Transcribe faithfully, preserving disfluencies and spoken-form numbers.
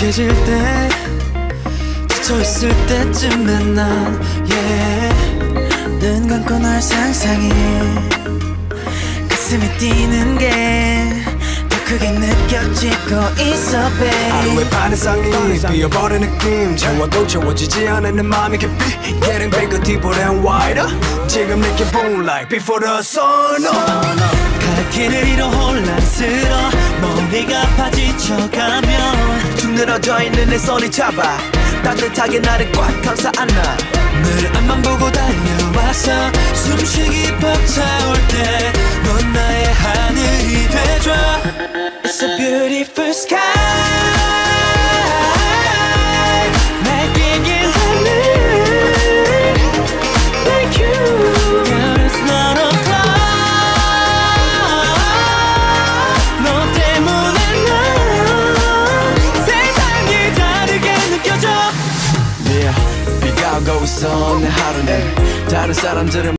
익숙해질 때 지쳐있을 때쯤에 난 yeah. 눈 감고 널 상상해 가슴이 뛰는 게 더 크게 느껴지고 있어 babe. 하루의 반 이상이 비어버린 느낌 채워도 채워지지 않은 내 맘이 깊이 Getting bigger, deeper and wider 지금 느껴본 like before the sun 갈 길을 잃어 혼란스러워 머리가 아파 지쳐가면 쭉 늘어져 있는 내 손이 잡아 따뜻하게 나를 꽉 감싸 안아 늘 앞만 보고 달려와서 숨쉬기 벅차올 때 넌 나의 하늘이 돼줘 It's a beautiful sky 날 비길 하늘 Like you Girl it's not a cloud 너 때문에 난 세상이 다르게 느껴져 Yeah 비가 오고 있어 내 하루는 다른 사람들은